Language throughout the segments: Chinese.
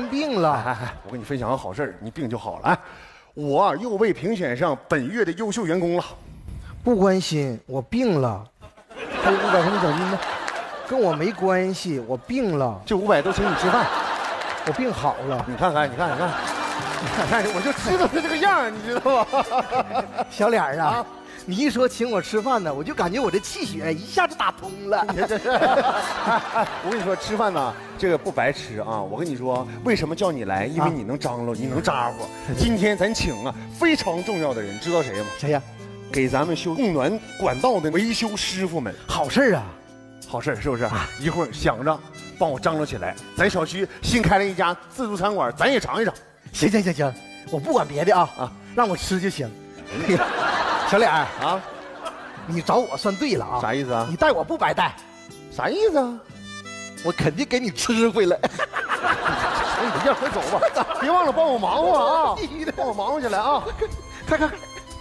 病了。 我跟你分享个好事儿，你病就好了。哎，我又被评选上本月的优秀员工了。 不关心，我病了。 还有500块钱奖金呢， 跟我没关系，我病了。 这500都请你吃饭， 我病好了。 你看，我就知道他这个样儿，你知道吗？ 小脸儿啊，你一说请我吃饭呢，我就感觉我这气血一下子打通了。 我跟你说，吃饭呢，这个不白吃啊！我跟你说，为什么叫你来？因为你能张罗，你能咋呼。今天咱请啊非常重要的人，知道谁吗？ 谁呀？ 给咱们修供暖管道的维修师傅们。 好事啊！ 好事是不是？一会儿想着帮我张罗起来，咱小区新开了一家自助餐馆，咱也尝一尝。 行，我不管别的啊，让我吃就行。小脸儿啊，你找我算对了啊。 啥意思啊？ 你带我不白带。 啥意思啊？ 我肯定给你吃回来。 你这样快走吧，别忘了帮我忙活啊！帮我忙活起来啊！ 看。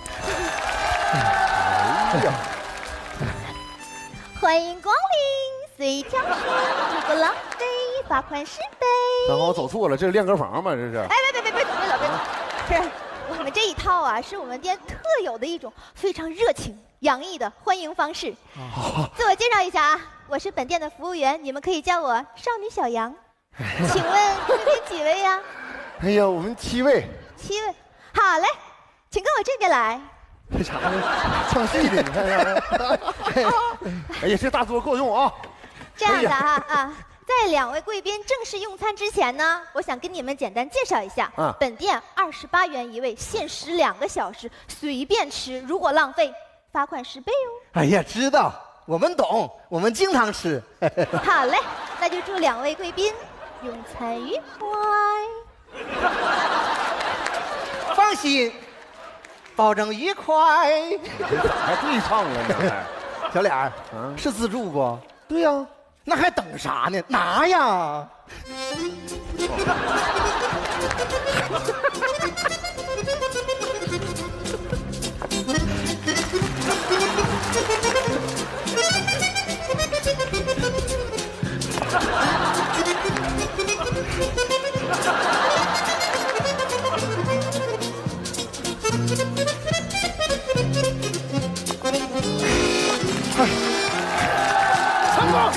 哎呀， 欢迎光临，随挑选，如果浪费，罚款10倍。 正好走错了，这是练歌房吗？这是？ 哎，别走，是我们这一套啊，是我们店特有的一种非常热情洋溢的欢迎方式。自我介绍一下啊，我是本店的服务员，你们可以叫我少女小杨。请问这边几位呀？ 哎呀，我们7位。 7位，好嘞，请跟我这边来。 这啥呢？唱戏的，你看看。哎呀，这大桌够用啊！ 这样的啊，在2位贵宾正式用餐之前呢，我想跟你们简单介绍一下。本店28元一位，限时2个小时，随便吃，如果浪费，罚款10倍哦。 哎呀，知道，我们懂，我们经常吃。 好嘞，那就祝2位贵宾用餐愉快。 放心。保证愉快。 还对唱了呢， 小脸儿，是自助不？ 对呀， 那还等啥呢？拿呀！ 成功！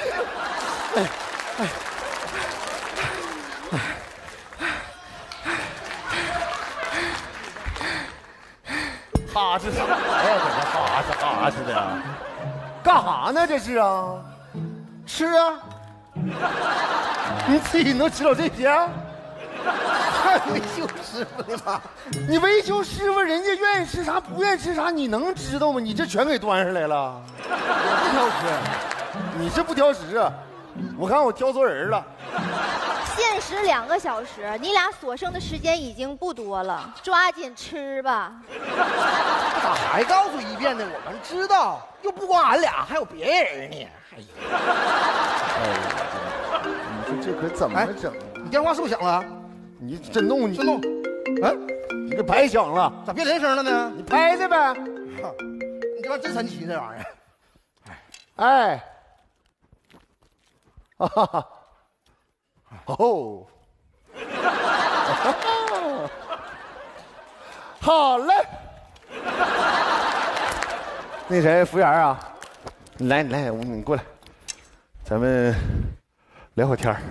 哈是啥呀？这哈是的，干哈呢？这是啊， 吃啊！ 你自己能知道这些？ 还维修师傅的吗？ 你维修师傅，人家愿意吃啥不愿意吃啥，你能知道吗？你这全给端上来了， 我不挑食， 你是不挑食啊？我看我挑错人了。 限时2个小时，你俩所剩的时间已经不多了，抓紧吃吧。 咋还告诉一遍呢？我们知道，又不光俺俩，还有别人呢。哎呀， 你说这可怎么整？ 你电话是不是响了？ 你震动你震动， 你这白响了， 咋变铃声了呢？ 你拍的呗。 你这玩意真神奇，这玩意儿。 哎，哈哈，哦，好嘞。那谁，服务员啊，你来，你过来，咱们聊会天儿。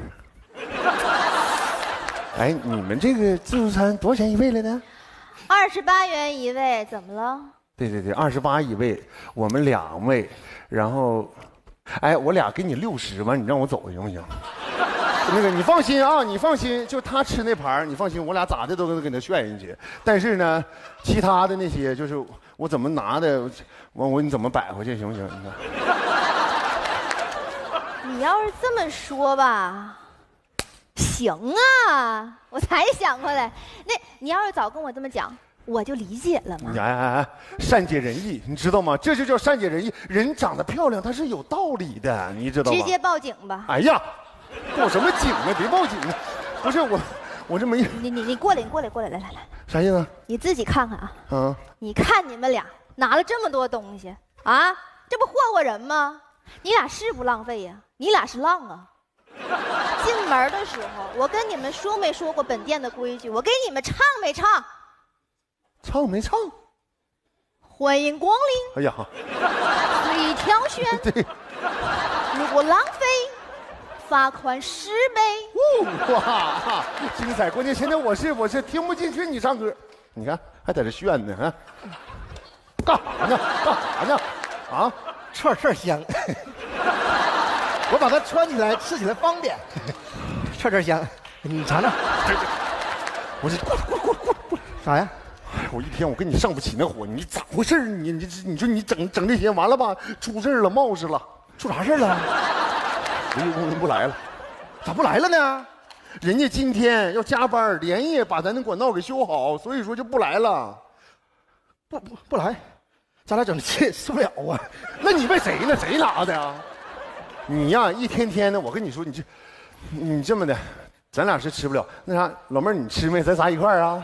哎，你们这个自助餐多少钱一位来的 ？28元一位，怎么了？ 对，28一位，我们2位，然后，哎，我俩给你60吧，你让我走行不行？那个你放心啊，你放心，就他吃那盘你放心，我俩咋的都能给他炫进去。但是呢，其他的那些就是我怎么拿的，你怎么摆回去行不行？你看， 你要是这么说吧。行啊，我才想回来。那你要是早跟我这么讲，我就理解了嘛。 哎，善解人意，你知道吗？这就叫善解人意。人长得漂亮，她是有道理的，你知道吗？ 直接报警吧。 哎呀，报什么警啊？别报警啊！不是我这没…… 你过来，来。 啥意思？ 你自己看看啊。你看你们俩拿了这么多东西啊，这不霍霍人吗？你俩是不浪费呀？你俩是浪啊。 进门的时候，我跟你们说没说过本店的规矩？我给你们唱没唱？ 唱没唱？ 欢迎光临。 哎呀， 随意挑选。 对， 如果浪费，罚款10倍。 哇，精彩！关键现在我是听不进去你唱歌，你看还在这炫呢，啊，干啥呢？干啥呢？啊， 串香。我把它穿起来，吃起来方便。串香，你尝尝。 我这啥呀？ 我一天我跟你上不起那火，你咋回事？你说你整这些完了吧？出事了，冒失了， 出啥事了？ 人家工人不来了， 咋不来了呢？ 人家今天要加班，连夜把咱的管道给修好，所以说就不来了。 不来，咱俩整的气受不了啊！ 那你问谁呢？谁拿的呀？你呀，一天天的，我跟你说，你这么的，咱俩是吃不了。那啥，老妹儿，你吃没？咱仨一块儿啊？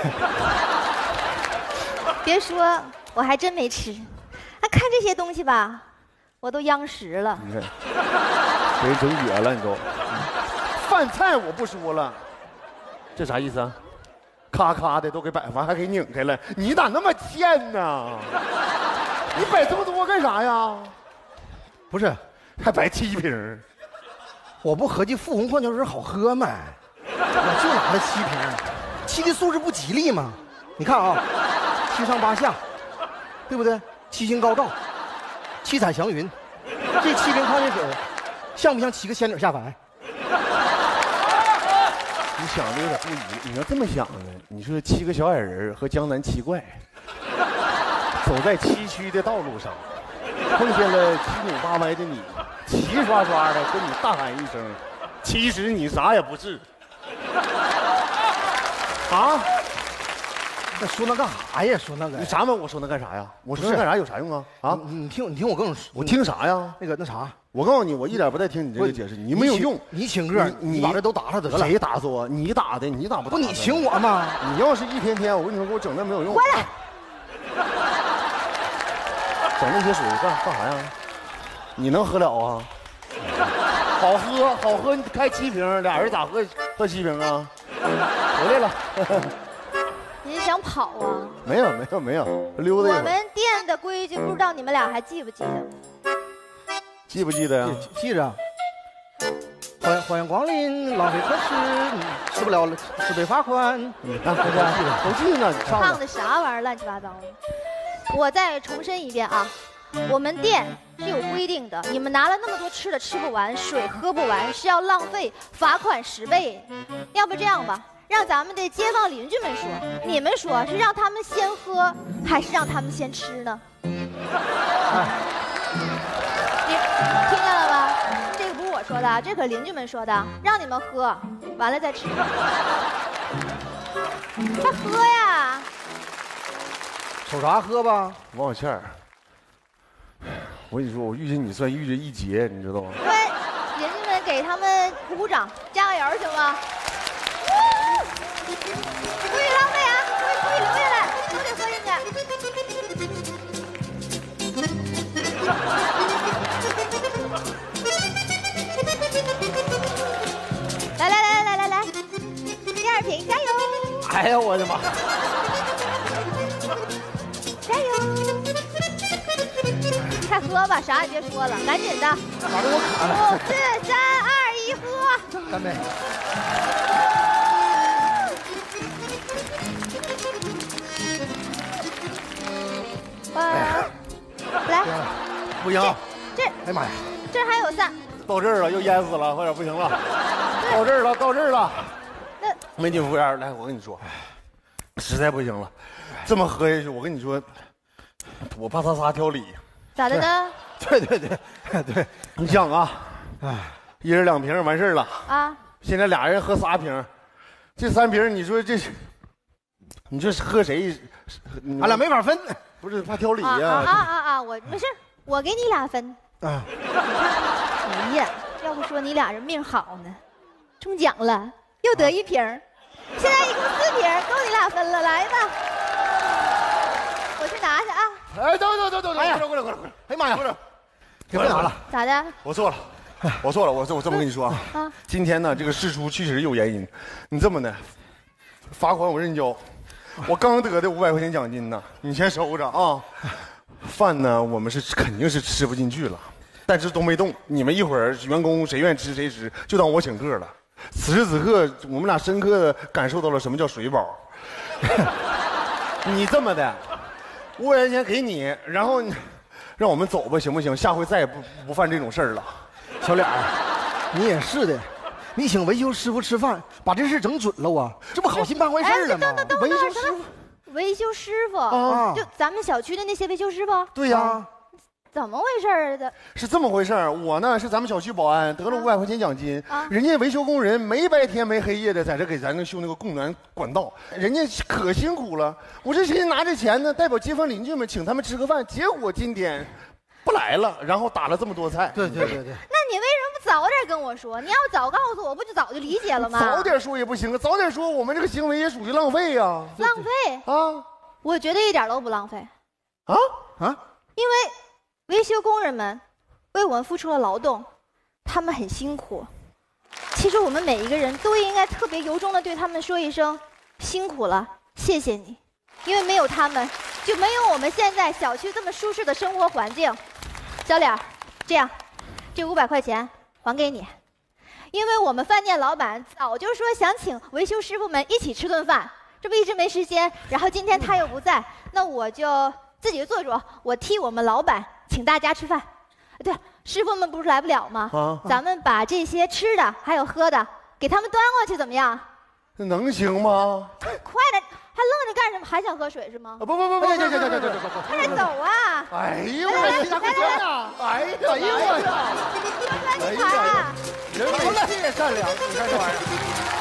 别说，我还真没吃。看这些东西吧，我都央食了。 你看，给人整哕了，你都。饭菜我不说了，这啥意思啊？咔咔的都给摆完，还给拧开了，你咋那么贱呢？你摆这么多干啥呀？ 不是， 还摆7瓶。 我不合计富红矿泉水好喝吗？我就拿了7瓶，7的素质不吉利吗？你看啊，7上8下，对不对？7星高照，7彩祥云，这7瓶矿泉水，像不像7个仙女下凡？ 你想的有点不一，你要这么想呢？你说7个小矮人和江南7怪，走在崎岖的道路上，碰见了七扭八歪的你，齐刷刷的跟你大喊一声，其实你啥也不是。啊？ 那说那干啥呀？说那个你啥嘛？我说那干啥呀？我说那干啥有啥用啊？啊？ 你听我跟你说， 我听啥呀？ 那啥， 我告诉你，我一点不带听你这个解释，你没有用。 你请客，你把这都打上得了。 谁打死我？你打的，你咋不打？ 不，你请我吗？ 你要是一天天，我跟你说，给我整那没有用。 回来。 整那些水干啥呀？你能喝了啊？好喝，好喝！你开7瓶，俩人咋喝7瓶啊？回来了。 您想跑啊？ 没有，溜达一会儿。 我们店的规矩不知道你们俩还记不记得？ 记不记得呀？ 记着。欢迎光临，浪费可吃，吃不了10倍罚款。 大家都记得呢，你唱的啥玩意儿，乱七八糟的。我再重申一遍啊，我们店是有规定的，你们拿了那么多吃的吃不完，水喝不完，是要浪费，罚款10倍。要不这样吧，让咱们的街坊邻居们说，你们说是让他们先喝，还是让他们先吃呢？你听见了吧？这个不是我说的，这可是邻居们说的，让你们喝，完了再吃。快喝呀！ 瞅啥喝吧？ 王小倩儿，我跟你说，我遇见你算遇见一劫，你知道吗？ 对，邻居们给他们鼓鼓掌，加个油行吗？不许浪费啊！不许留下来，都得喝进去。来，第2瓶加油！ 哎呀，我的妈！ 加油！快喝吧，啥也别说了，赶紧的。 反正我渴了。 5、4、3、2、1，喝！ 干杯！ 来， 不行， 这， 哎呀妈呀， 这还有3。 到这儿了，又淹死了，快点，不行了，到这儿了。 那美女服务员，来，我跟你说，实在不行了，这么喝下去，我跟你说，我怕他仨挑理。 咋的呢？ 对， 你想啊，一人2瓶完事儿了啊！ 现在俩人喝3瓶，这3瓶，你说这，你说喝谁？ 俺俩没法分， 不是怕挑理呀？ 我没事，我给你俩分。 啊！ 哎呀，要不说你俩人命好呢，中奖了，又得1瓶，现在一共4瓶，够你俩分了。来吧，我去拿去啊！ 哎，等， 哎呀， 过来！ 哎呀妈呀， 不是， 给别拿了， 咋的？ 我错了， 我错了，我这么跟你说啊，今天呢，这个事出确实有原因。你这么的，罚款我认交，我刚得的500块钱奖金呢，你先收着啊。饭呢，我们肯定是吃不进去了，但是都没动。你们一会儿员工谁愿意吃谁吃，就当我请客了。此时此刻，我们俩深刻的感受到了什么叫水饱。你这么的，500块钱给你，然后让我们走吧，行不行？下回再也不犯这种事儿了。 小脸儿，你也是的，你请维修师傅吃饭，把这事整准了啊，这不好心办坏事了吗？维修师傅， 维修师傅啊就咱们小区的那些维修师傅。 对呀。 怎么回事儿的？ 是这么回事儿，我呢是咱们小区保安，得了500块钱奖金。 啊人家维修工人没白天没黑夜的在这给咱修那个供暖管道，人家可辛苦了。我这寻思拿这钱呢，代表街坊邻居们请他们吃个饭，结果今天不来了，然后打了这么多菜。 对。 那你为什么不早点跟我说？你要早告诉我，不就早就理解了吗？ 早点说也不行啊，早点说我们这个行为也属于浪费呀。 浪费啊？ 我觉得一点都不浪费。 啊？ 因为维修工人们为我们付出了劳动，他们很辛苦。其实我们每一个人都应该特别由衷的对他们说一声辛苦了，谢谢你。因为没有他们，就没有我们现在小区这么舒适的生活环境。小脸儿，这样，这500块钱还给你。因为我们饭店老板早就说想请维修师傅们一起吃顿饭，这不一直没时间，然后今天他又不在，那我就自己做主，我替我们老板请大家吃饭。对，师傅们不是来不了吗？咱们把这些吃的还有喝的给他们端过去，怎么样？ 这能行吗？ 快点，还愣着干什么？还想喝水是吗？ 不， 快点走啊！ 哎呦我下快点呐！哎呦我， 你们端去盘啊！ 人美心也善良，你看这玩意儿。